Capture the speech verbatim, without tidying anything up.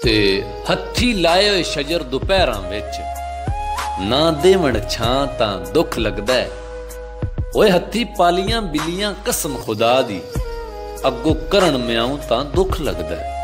ते हथी लाए होए शजर दुपहरां विच ना देवण छां तां दुख लगदा है। ओए हथी पालियां बिलियां कसम खुदा दी अगो करन म्याऊं तां दुख लगदा है।